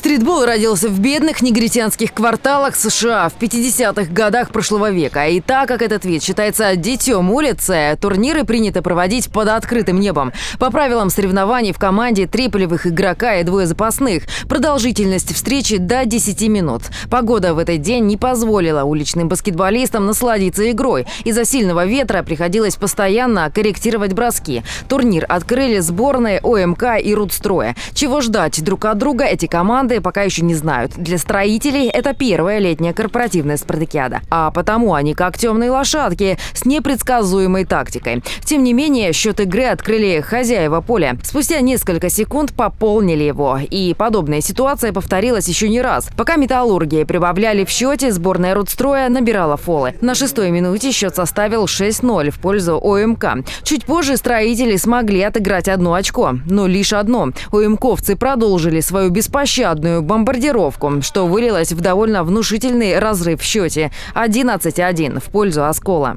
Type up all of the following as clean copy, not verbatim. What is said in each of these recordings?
Стритбол родился в бедных негритянских кварталах США в 50-х годах прошлого века. И так как этот вид считается детем улицы, турниры принято проводить под открытым небом. По правилам соревнований в команде 3 полевых игрока и 2 запасных. Продолжительность встречи до 10 минут. Погода в этот день не позволила уличным баскетболистам насладиться игрой. Из-за сильного ветра приходилось постоянно корректировать броски. Турнир открыли сборные ОМК и Рудстроя. Чего ждать друг от друга эти команды пока еще не знают. Для строителей это первая летняя корпоративная спартакиада. А потому они как темные лошадки с непредсказуемой тактикой. Тем не менее, счет игры открыли хозяева поля. Спустя несколько секунд пополнили его. И подобная ситуация повторилась еще не раз. Пока металлурги прибавляли в счете, сборная Рудстроя набирала фолы. На 6-й минуте счет составил 6-0 в пользу ОМК. Чуть позже строители смогли отыграть 1 очко. Но лишь одно. ОМКовцы продолжили свою беспощадную бомбардировку, что вылилось в довольно внушительный разрыв в счете 11-1 в пользу Оскола.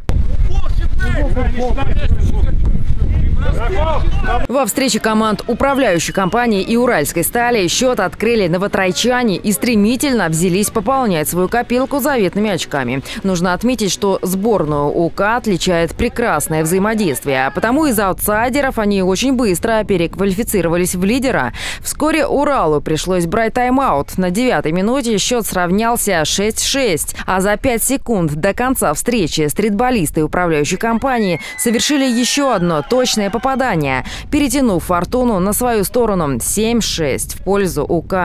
Во встрече команд управляющей компании и Уральской стали счет открыли новотрайчане и стремительно взялись пополнять свою копилку заветными очками. Нужно отметить, что сборную УК отличает прекрасное взаимодействие, а потому из аутсайдеров они очень быстро переквалифицировались в лидера. Вскоре Уралу пришлось брать тайм-аут. На 9-й минуте счет сравнялся 6-6, а за 5 секунд до конца встречи стритболисты управляющей компании совершили еще одно точное попадание, перетянув фортуну на свою сторону 7-6 в пользу УК.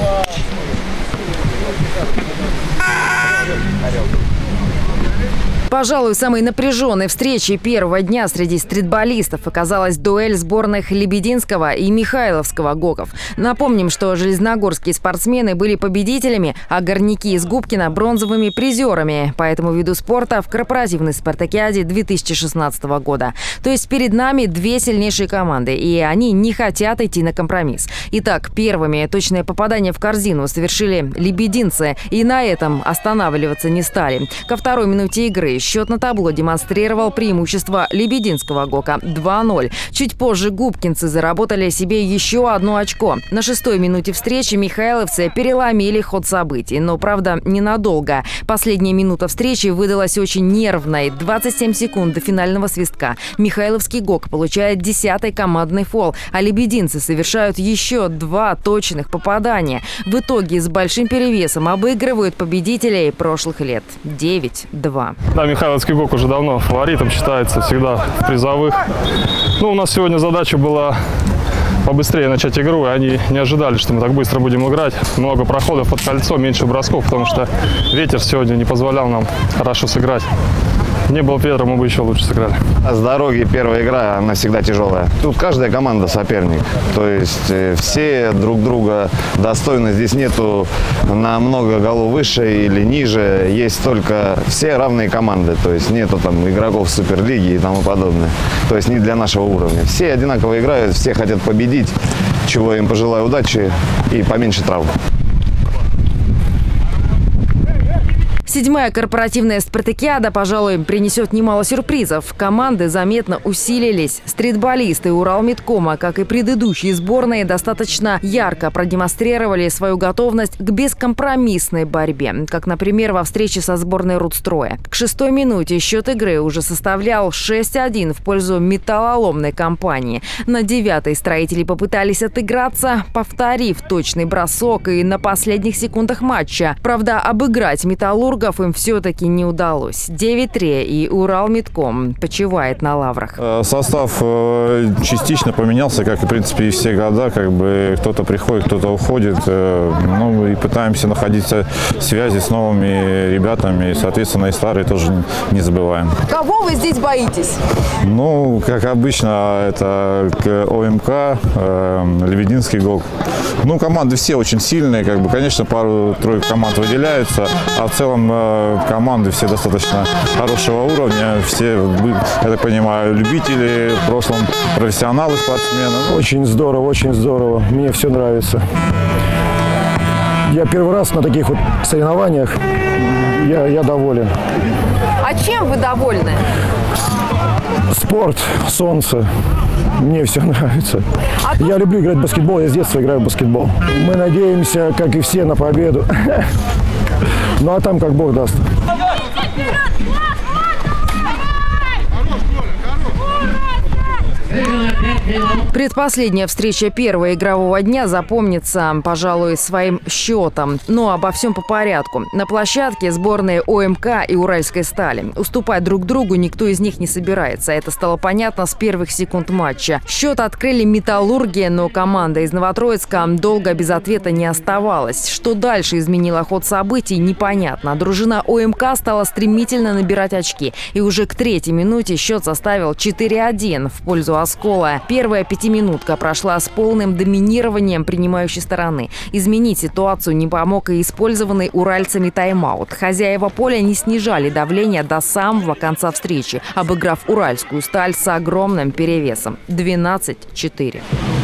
Пожалуй, самой напряженной встречей первого дня среди стритболистов оказалась дуэль сборных Лебединского и Михайловского ГОКов. Напомним, что железногорские спортсмены были победителями, а горняки из Губкина – бронзовыми призерами по этому виду спорта в корпоративной спартакиаде 2016 года. То есть перед нами 2 сильнейшие команды, и они не хотят идти на компромисс. Итак, первыми точное попадание в корзину совершили лебединцы, и на этом останавливаться не стали. Ко 2-й минуте игры счет на табло демонстрировал преимущество Лебединского ГОКа 2-0. Чуть позже губкинцы заработали себе еще 1 очко. На 6-й минуте встречи михайловцы переломили ход событий, но, правда, ненадолго. Последняя минута встречи выдалась очень нервной. 27 секунд до финального свистка. Михайловский ГОК получает 10-й командный фол, а лебединцы совершают еще 2 точных попадания. В итоге с большим перевесом обыгрывают победителей прошлых лет 9-2. Да, Михайловский ГОК уже давно фаворитом считается, всегда в призовых. Ну, у нас сегодня задача была побыстрее начать игру, и они не ожидали, что мы так быстро будем играть. Много проходов под кольцо, меньше бросков, потому что ветер сегодня не позволял нам хорошо сыграть. Не было ветра, мы бы еще лучше сыграли. С дороги первая игра, она всегда тяжелая. Тут каждая команда соперник. То есть все друг друга достойны. Здесь нету на много голов выше или ниже. Есть только все равные команды. То есть нету там игроков суперлиги и тому подобное. То есть не для нашего уровня. Все одинаково играют, все хотят победить. Чего им пожелаю удачи и поменьше травм. 7-я корпоративная спартакиада, пожалуй, принесет немало сюрпризов. Команды заметно усилились. Стритболисты Уралмедкома, как и предыдущие сборные, достаточно ярко продемонстрировали свою готовность к бескомпромиссной борьбе. Как, например, во встрече со сборной Рудстроя. К 6-й минуте счет игры уже составлял 6-1 в пользу металлоломной компании. На 9-й строители попытались отыграться, повторив точный бросок, и на последних секундах матча. Правда, обыграть металлургов им все-таки не удалось. 9-3, и Уралмедком почивает на лаврах. Состав частично поменялся, как и, в принципе, и все года. Как бы кто-то приходит, кто-то уходит. Ну, и пытаемся находить связи с новыми ребятами. И, соответственно, и старые тоже не забываем. Кого вы здесь боитесь? Ну, как обычно, это ОМК, Лебединский ГОК. Ну, команды все очень сильные. Как бы, конечно, пару-тройку команд выделяются. А в целом команды все достаточно хорошего уровня. Все, я так понимаю, любители, в прошлом профессионалы, спортсмены. Очень здорово, очень здорово. Мне все нравится. Я первый раз на таких вот соревнованиях. Я доволен. А чем вы довольны? Спорт, солнце. Мне все нравится. Я люблю играть в баскетбол, я с детства играю в баскетбол. Мы надеемся, как и все, на победу. Ну а там как Бог даст. Предпоследняя встреча первого игрового дня запомнится, пожалуй, своим счетом. Но обо всем по порядку. На площадке сборные ОМК и Уральской стали. Уступать друг другу никто из них не собирается. Это стало понятно с первых секунд матча. Счет открыли «Металлурги», но команда из Новотроицка долго без ответа не оставалась. Что дальше изменило ход событий, непонятно. Дружина ОМК стала стремительно набирать очки. И уже к третьей минуте счет составил 4-1 в пользу «Оскола». Первая пятиминутка прошла с полным доминированием принимающей стороны. Изменить ситуацию не помог и использованный уральцами тайм-аут. Хозяева поля не снижали давление до самого конца встречи, обыграв уральскую сталь с огромным перевесом – 12-4.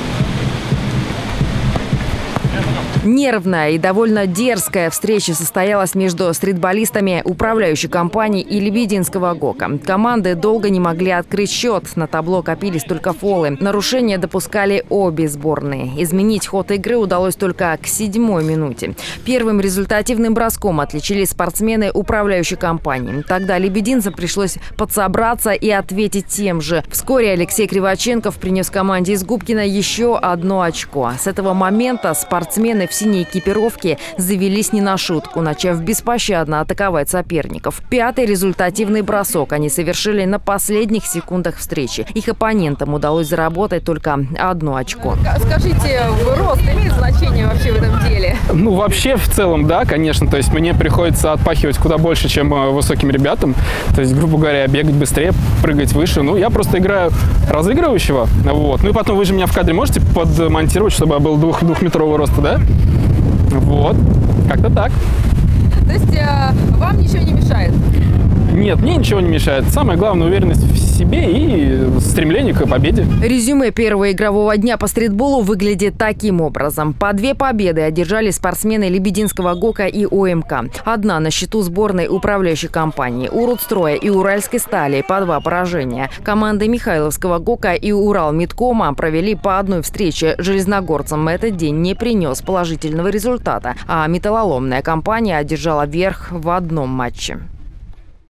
Нервная и довольно дерзкая встреча состоялась между стритболистами управляющей компании и Лебединского ГОКа. Команды долго не могли открыть счет. На табло копились только фолы. Нарушения допускали обе сборные. Изменить ход игры удалось только к 7-й минуте. Первым результативным броском отличились спортсмены управляющей компании. Тогда лебединцам пришлось подсобраться и ответить тем же. Вскоре Алексей Криваченков принес команде из Губкина еще одно очко. С этого момента спортсмены в синей экипировке завелись не на шутку, начав беспощадно атаковать соперников. Пятый результативный бросок они совершили на последних секундах встречи. Их оппонентам удалось заработать только одно очко. Скажите, рост имеет значение вообще в этом деле? Ну, вообще, в целом, да, конечно. То есть мне приходится отпахивать куда больше, чем высоким ребятам. То есть, грубо говоря, бегать быстрее, прыгать выше. Ну, я просто играю разыгрывающего. Вот. Ну и потом вы же меня в кадре можете подмонтировать, чтобы я был двухметрового роста, да? Вот, как-то так. То есть вам ничего не мешает? Нет, мне ничего не мешает. Самое главное — уверенность в себе и стремление к победе. Резюме первого игрового дня по стритболу выглядит таким образом. По 2 победы одержали спортсмены Лебединского ГОКа и ОМК. Одна на счету сборной управляющей компании Урудстроя и Уральской стали по 2 поражения. Команды Михайловского ГОКа и Уралмедкома провели по одной встрече. Железногорцам этот день не принес положительного результата, а металлоломная компания одержала верх в одном матче.